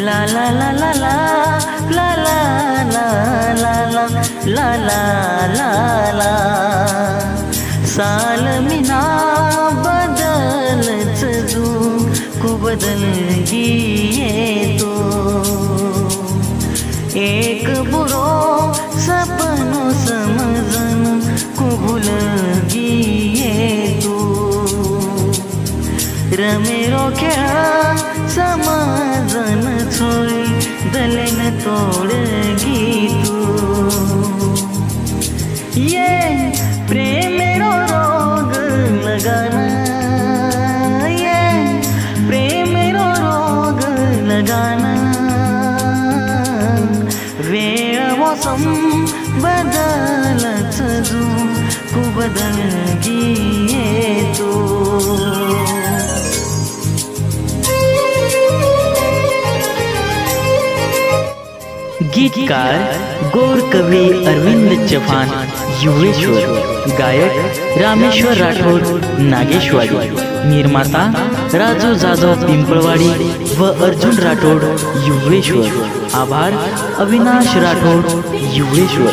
ला ला ला ला ला ला ला ला ला ला ला ला ला ला साल मिना बदलच जू को बदल गिए तो एक बुरो सपनों समझन को भूल गिए तो रमेरो खेळा समझन छोड़ी दलन तोड़ तू ये प्रेमेरो रोग लगाना ये प्रेमेरो रोग लगाना वेळ मौसम बदलच जू को बदल गिए तो गीतकार गौर कवि अरविंद चौहान युवेश्वर, गायक रामेश्वर राठोड नागेशवाडी, निर्माता राजू जाधव पिंपळवाडी व अर्जुन राठोड युवेश्वर। आभार अविनाश राठोड युवेश्वर।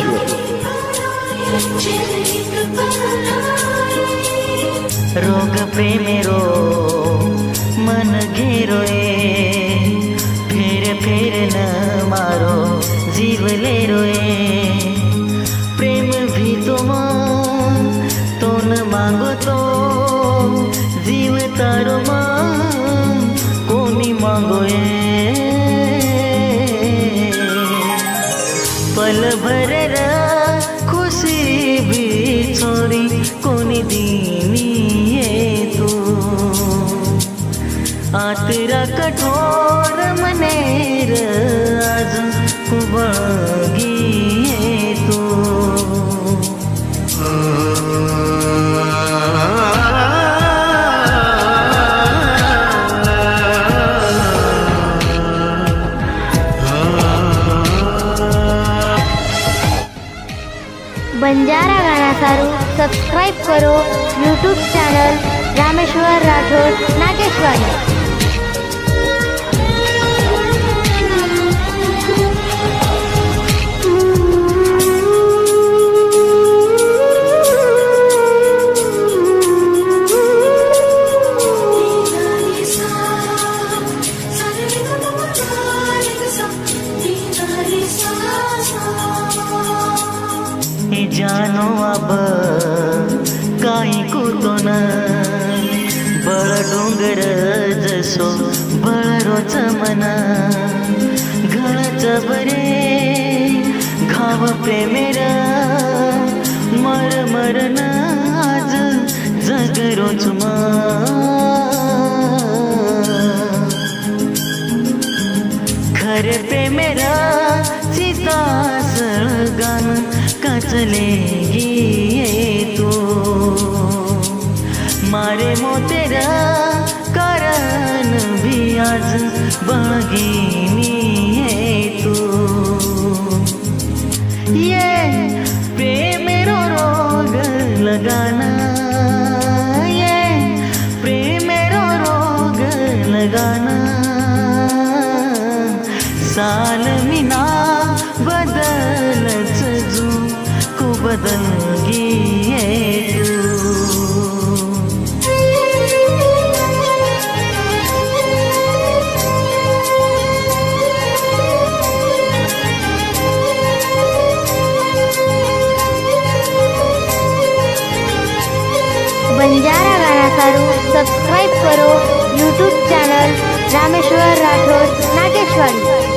रोग प्रेमेरो मन घेरोए फेर फेर न मारो जीव ले रोए प्रेम भी तुम तो न मांगो तो जीव तारो कोनी मांगो पल भर खुशी भी छोड़ी कोनी दीनी तो आतरा कठोर मनेर आज कुबगिए तो बंजारा गाना सारू सब्सक्राइब करो यूट्यूब चैनल रामेश्वर राठोड नागेशवाडी। जानो अब काही कुतो न बळ डोंगर जसो बळरोच मन घळच बरे घाव प्रेमेर मर मरण आज जगरोच खरे प्रेमेरा सीता गान कचले गिए तो मारे मोतेरा कारण भी आज बगिनी है तो ये प्रेमेरो रोग लगाना ये प्रेमेरो रोग लगाना साल मिना बदलच जू को बदल गिए बंजारा गाना सारू सब्सक्राइब करो यूट्यूब चैनल रामेश्वर राठोड नागेशवाडी।